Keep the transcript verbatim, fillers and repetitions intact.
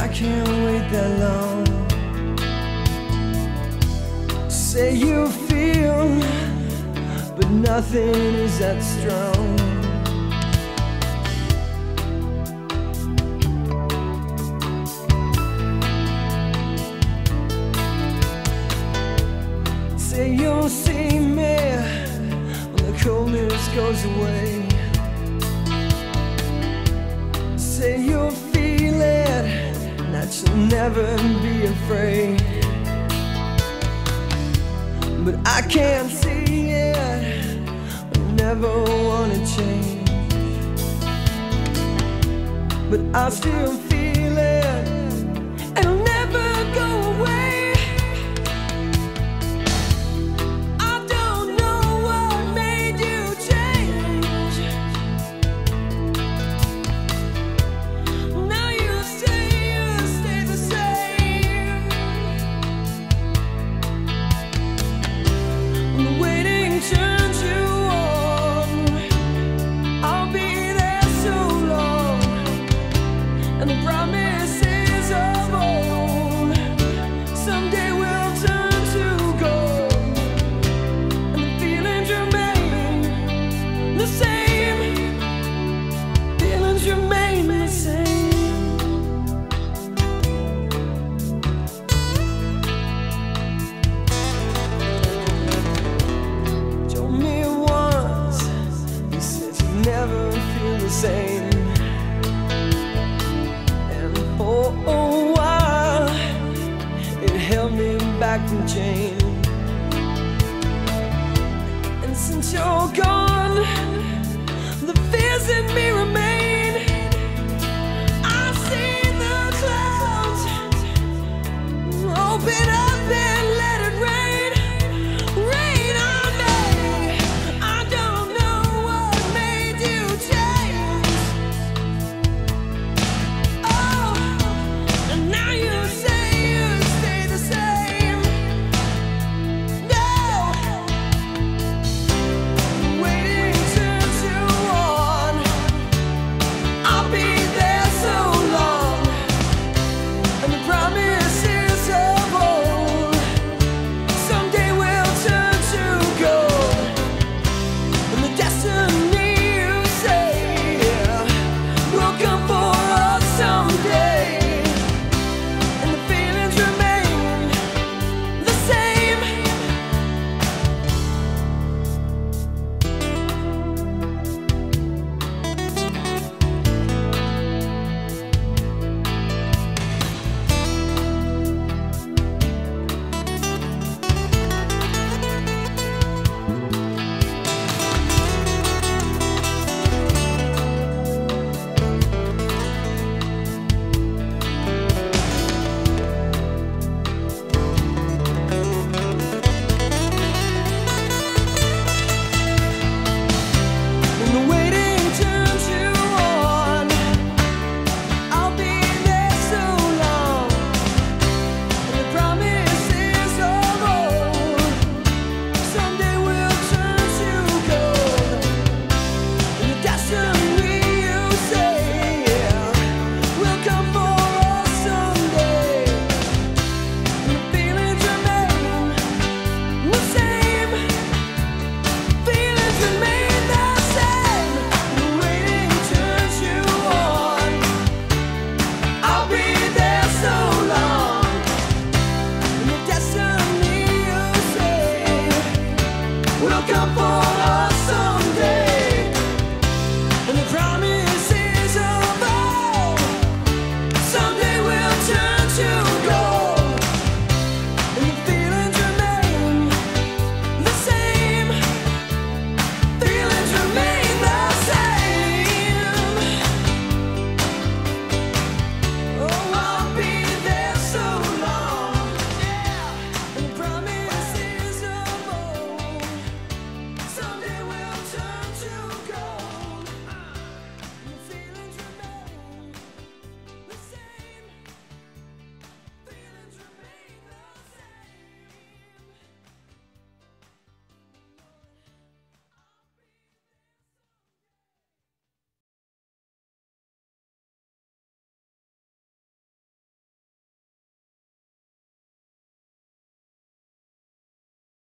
I can't wait that long. Say you feel, but nothing is that strong. Say you'll see me when the coldness goes away. Say you'll feel it, that you'll never be afraid. But I can't see it, I never wanna change. But I still feel it, and it'll never go away. I don't know what made you change. Now you say you stay the same. When the waiting turns you on, I'll be there so long. And the promises of old someday will turn to gold. And the feelings remain the same. Feelings remain the same. Told me once, you said you'd never feel the same. And for a while, it held me back from change. And since you're gone, the fears in me remain. I see the clouds open up.